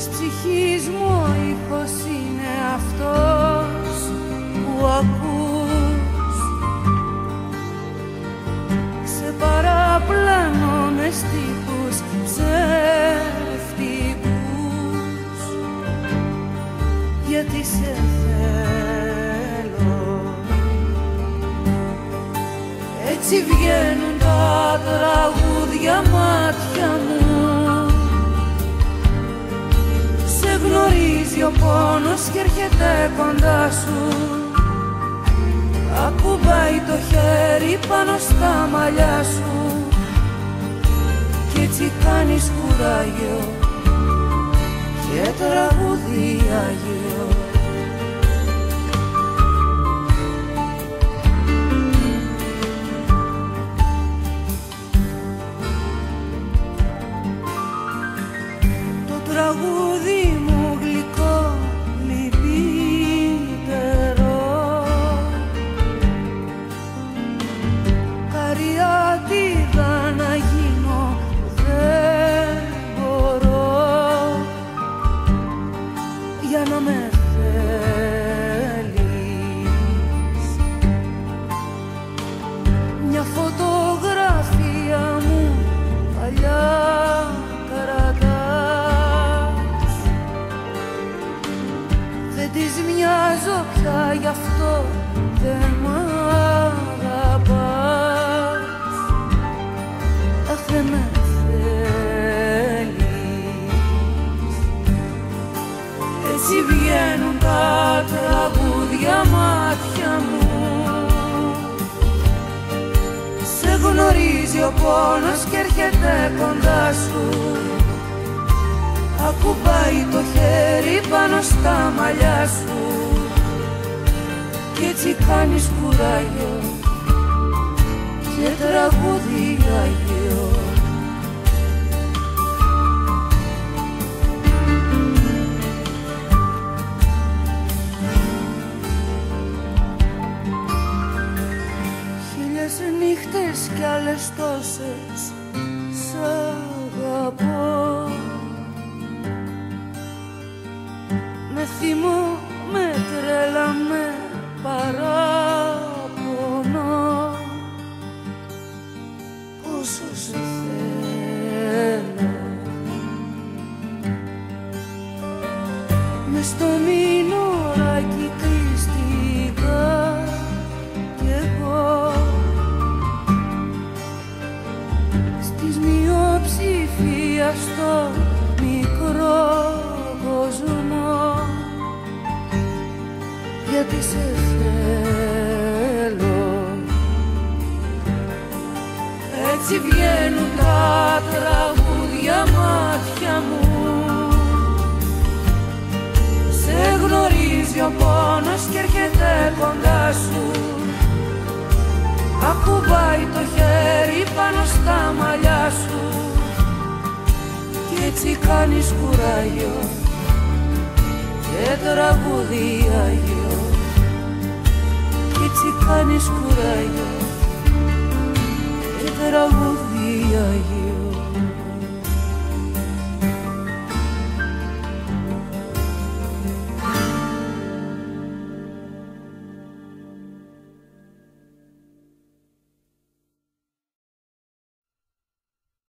Της ψυχής μου ο ήχος είναι αυτός που ακούς. Σε παραπλανώ με στίχους ψεύτικους, γιατί σε θέλω. Έτσι βγαίνουν τα τραγούδια μάτια μου. Σε γνωρίζει ο πόνος και έρχεται κοντά σου. Ακουμπάει το χέρι πάνω στα μαλλιά σου κι έτσι κάνεις κουράγιο και τραγούδι Άγιο. Το τραγούδι μου γλυκό, λυπητερό, καριάτιδα να γίνω δεν μπορώ για να με θέλεις. Μια φωτογραφία μου παλιά κρατάς, δεν της μοιάζω πια, γι' αυτό δεν μ' αγαπάς. Αχ, δεν με θέλεις. Έτσι βγαίνουν τα τραγούδια μάτια μου. Σε γνωρίζει ο πόνος και έρχεται κοντά σου. Ακουμπάει το χέρι πάνω στα μαλλιά σου κι έτσι κάνεις κουράγιο και τραγούδι Άγιο. Χίλιες νύχτες κι άλλες τόσες σ' αγαπώ. Με θυμό, με τρέλα, με παράπονο, πόσο σε θέλω. Μες στο Μινορακι κρίστηκα κι εγώ, στις μειοψηφία στο μικρό κόσμο, γιατί σε θέλω. Έτσι βγαίνουν τα τραγούδια μάτια μου. Σε γνωρίζει ο πόνος και έρχεται κοντά σου. Ακουμπάει το χέρι πάνω στα μαλλιά σου κι έτσι κάνεις κουράγιο και τραγούδι Άγιο. Κι έτσι κάνεις κουράγιο και τραγούδι Άγιο.